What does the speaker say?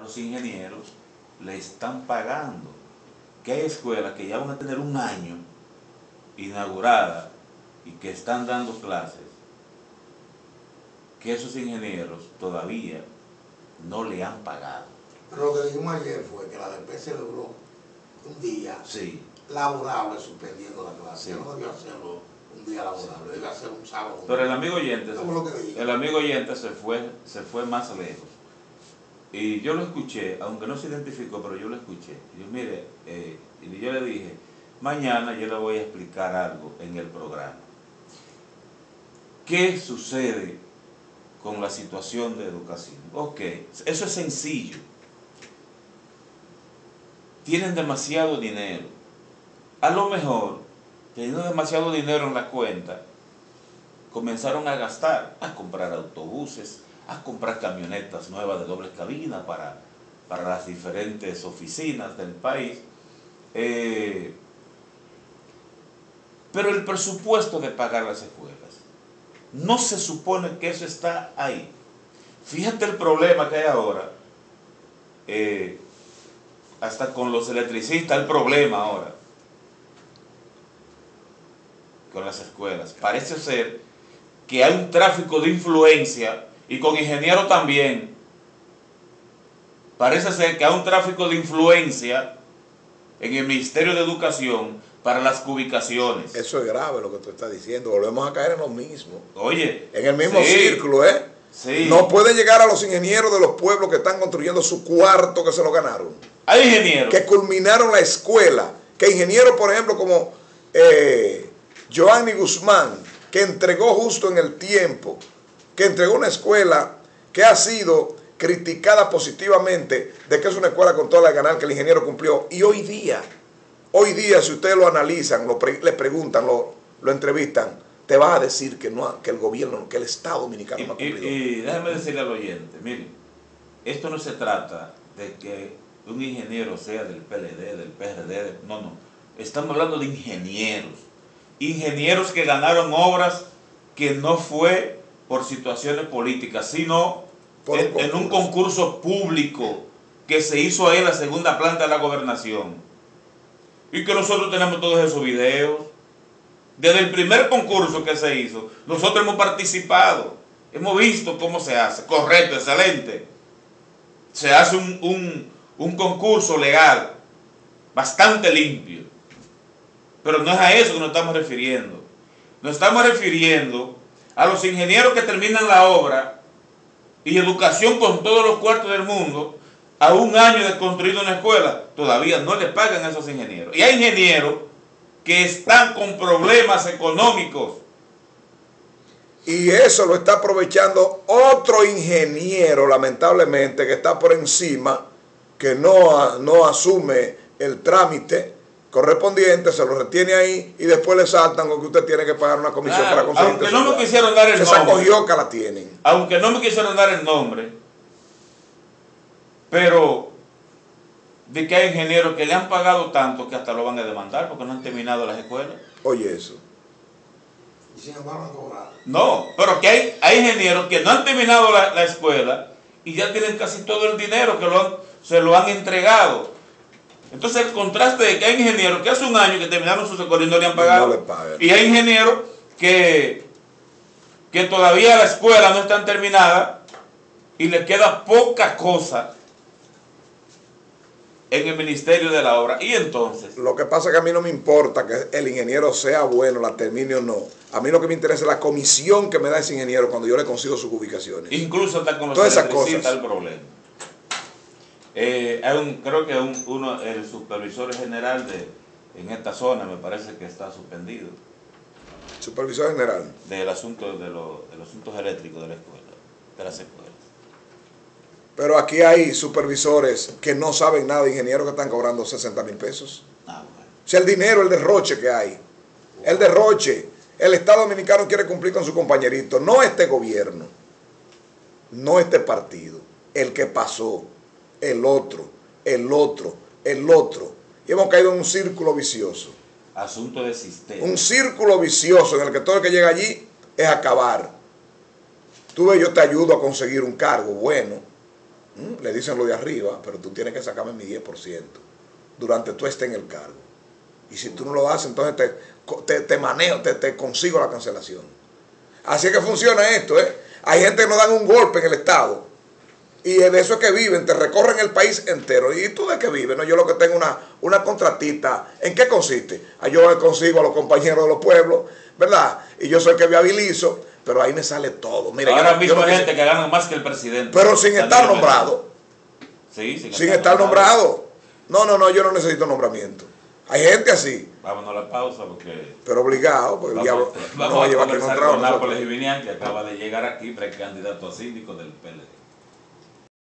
los ingenieros le están pagando. Que hay escuelas que ya van a tener un año inaugurada y que están dando clases, que esos ingenieros todavía no le han pagado. Pero lo que dijimos ayer fue que la DP celebró un día laborable suspendiendo la clase. Sí. No debió hacerlo un día laborable, debió hacer un sábado. Pero el amigo oyente se fue más lejos. Y yo lo escuché, aunque no se identificó, pero yo lo escuché. Y yo, mire, y yo le dije, mañana yo le voy a explicar algo en el programa. ¿Qué sucede con la situación de educación? Ok, eso es sencillo. Tienen demasiado dinero. A lo mejor, teniendo demasiado dinero en la cuenta, comenzaron a gastar, a comprar autobuses, a comprar camionetas nuevas de doble cabina para las diferentes oficinas del país. Pero el presupuesto de pagar las escuelas, no se supone que eso está ahí. Fíjate el problema que hay ahora, hasta con los electricistas, el problema ahora con las escuelas. Parece ser que hay un tráfico de influencia, y con ingenieros también. Parece ser que hay un tráfico de influencia en el Ministerio de Educación para las cubicaciones. Eso es grave lo que tú estás diciendo. Volvemos a caer en lo mismo. Oye. En el mismo círculo, ¿eh? Sí. No pueden llegar a los ingenieros de los pueblos que están construyendo su cuarto, que se lo ganaron. Hay ingenieros que culminaron la escuela. Que ingenieros, por ejemplo, como Joanny Guzmán, que entregó justo en el tiempo, que entregó una escuela que ha sido criticada positivamente de que es una escuela con toda la ganas que el ingeniero cumplió. Y hoy día, si ustedes lo analizan, le preguntan, lo entrevistan, te va a decir que no, que el gobierno, que el Estado dominicano no ha cumplido. Y déjame decirle al oyente, miren, esto no se trata de que un ingeniero sea del PLD, del PRD, no. Estamos hablando de ingenieros. Ingenieros que ganaron obras que no fue por situaciones políticas, sino en un concurso público que se hizo ahí en la segunda planta de la gobernación. Y que nosotros tenemos todos esos videos. Desde el primer concurso que se hizo, nosotros hemos participado, hemos visto cómo se hace. Correcto, excelente. Se hace un concurso legal, bastante limpio. Pero no es a eso que nos estamos refiriendo. Nos estamos refiriendo a los ingenieros que terminan la obra y educación con todos los cuartos del mundo, a un año de construir una escuela, todavía no le pagan a esos ingenieros. Y hay ingenieros que están con problemas económicos. Y eso lo está aprovechando otro ingeniero, lamentablemente, que está por encima, que no asume el trámite correspondiente, se lo retiene ahí y después le saltan con que usted tiene que pagar una comisión para conseguir. Aunque no me quisieron dar el nombre. Esa cogioca la tienen. Aunque no me quisieron dar el nombre, pero de que hay ingenieros que le han pagado tanto que hasta lo van a demandar porque no han terminado las escuelas. Oye, eso. Y sin embargo han cobrado. No, pero que hay ingenieros que no han terminado la escuela y ya tienen casi todo el dinero que se lo han entregado. Entonces el contraste de que hay ingenieros que hace un año que terminaron sus escuelas y no le han pagado. No le pagan. Y hay ingenieros que todavía la escuela no está terminada y le queda poca cosa en el Ministerio de la Obra. Y entonces, lo que pasa es que a mí no me importa que el ingeniero sea bueno, la termine o no. A mí lo que me interesa es la comisión que me da ese ingeniero cuando yo le consigo sus ubicaciones. Incluso hasta con los electricistas el problema. Creo que el supervisor general en esta zona me parece que está suspendido. ¿Supervisor general? Del asunto de los asuntos eléctricos de la escuela, de las escuelas. Pero aquí hay supervisores que no saben nada, ingenieros que están cobrando 60,000 pesos. Bueno. O sea, el dinero, el derroche que hay. El derroche. El Estado dominicano quiere cumplir con su compañerito. No este gobierno. No este partido. El que pasó. El otro. El otro. El otro. Y hemos caído en un círculo vicioso. Asunto de sistema. Un círculo vicioso en el que todo el que llega allí es acabar. Tú ves, yo te ayudo a conseguir un cargo bueno. Le dicen lo de arriba, pero tú tienes que sacarme mi 10% durante tú estés en el cargo. Y si tú no lo haces, entonces te manejo, te consigo la cancelación. Así es que funciona esto, ¿eh? Hay gente que nos dan un golpe en el Estado y de eso es que viven, te recorren el país entero. ¿Y tú de qué vives? No, yo lo que tengo una contratista. ¿En qué consiste? Yo consigo a los compañeros de los pueblos, ¿verdad? Y yo soy el que viabilizo, pero ahí me sale todo. Mira, ahora mismo hay gente que gana más que el presidente. Pero sin estar nombrado. Sí, sin estar nombrado. No, yo no necesito nombramiento. Hay gente así. Vámonos a la pausa porque... Pero obligado, porque el diablo vamos a conversar con Nápoles Juvinian, que acaba de llegar aquí, precandidato a síndico del PLD.